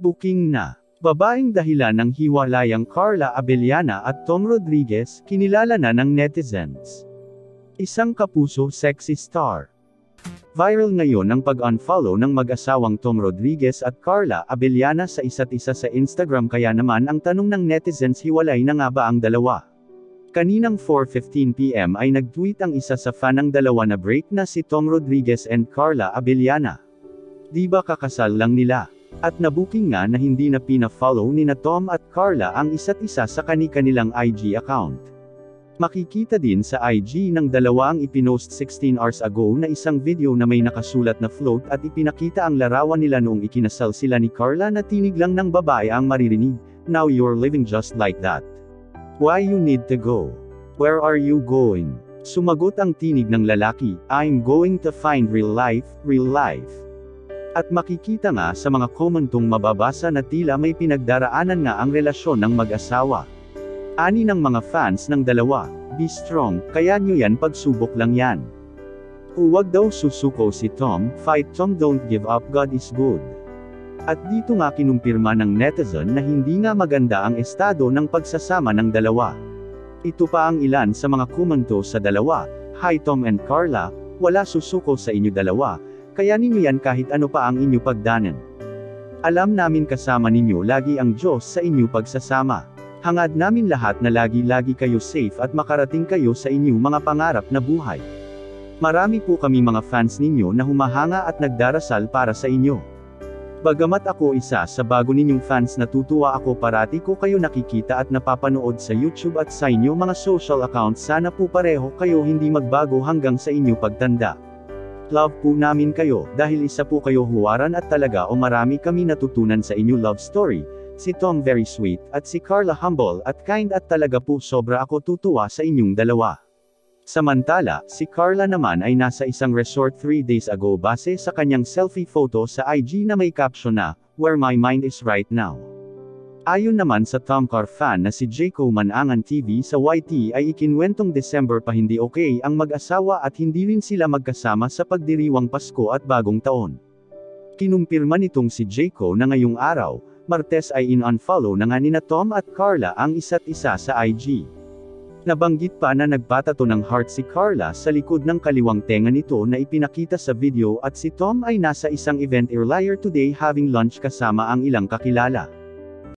Booking na. Babaeng dahilan ng hiwalayang Carla Abellana at Tom Rodriguez, kinilala na ng netizens. Isang kapuso sexy star. Viral ngayon ang pag-unfollow ng mag-asawang Tom Rodriguez at Carla Abellana sa isa't isa sa Instagram, kaya naman ang tanong ng netizens, hiwalay na nga ba ang dalawa? Kaninang 4:15 PM ay nag-tweet ang isa sa fan ng dalawa na break na si Tom Rodriguez and Carla Abellana. Di ba kakasal lang nila? At nabuking nga na hindi na pina-follow ni na Tom at Carla ang isa't isa sa kani-kanilang IG account. Makikita din sa IG ng dalawa ang ipinost 16 hours ago na isang video na may nakasulat na float at ipinakita ang larawan nila noong ikinasal sila ni Carla na tinig lang ng babae ang maririnig, "Now you're living just like that. Why you need to go? Where are you going?" Sumagot ang tinig ng lalaki, "I'm going to find real life, real life." At makikita nga sa mga komentong mababasa na tila may pinagdaraanan nga ang relasyon ng mag-asawa. Ani ng mga fans ng dalawa, "Be strong, kaya nyo yan, pagsubok lang yan. Huwag daw susuko si Tom, fight Tom, don't give up, God is good." At dito nga kinumpirma ng netizen na hindi nga maganda ang estado ng pagsasama ng dalawa. Ito pa ang ilan sa mga komento sa dalawa, "Hi Tom and Carla, wala susuko sa inyo dalawa, kaya ninyo yan kahit ano pa ang inyo pagdanan. Alam namin kasama ninyo lagi ang Diyos sa inyo pagsasama. Hangad namin lahat na lagi-lagi kayo safe at makarating kayo sa inyong mga pangarap na buhay. Marami po kami mga fans ninyo na humahanga at nagdarasal para sa inyo. Bagamat ako isa sa bago ninyong fans, natutuwa ako parati ko kayo nakikita at napapanood sa YouTube at sa inyo mga social accounts. Sana po pareho kayo hindi magbago hanggang sa inyo pagtanda. Love po namin kayo, dahil isa po kayo huwaran at talaga o marami kami natutunan sa inyo love story. Si Tom very sweet, at si Carla humble at kind at talaga po sobra ako tutuwa sa inyong dalawa." Samantala, si Carla naman ay nasa isang resort 3 days ago base sa kanyang selfie photo sa IG na may caption na, "Where my mind is right now." Ayon naman sa Tomcar fan na si Jayco Manangan TV sa YT ay ikinwentong December pa hindi okay ang mag-asawa at hindi rin sila magkasama sa pagdiriwang Pasko at Bagong Taon. Kinumpirma nitong si Jayco na ngayong araw, Martes, ay in-unfollow na nga nina Tom at Carla ang isa't isa sa IG. Nabanggit pa na nagpatato ng heart si Carla sa likod ng kaliwang tenga nito na ipinakita sa video, at si Tom ay nasa isang event earlier today having lunch kasama ang ilang kakilala.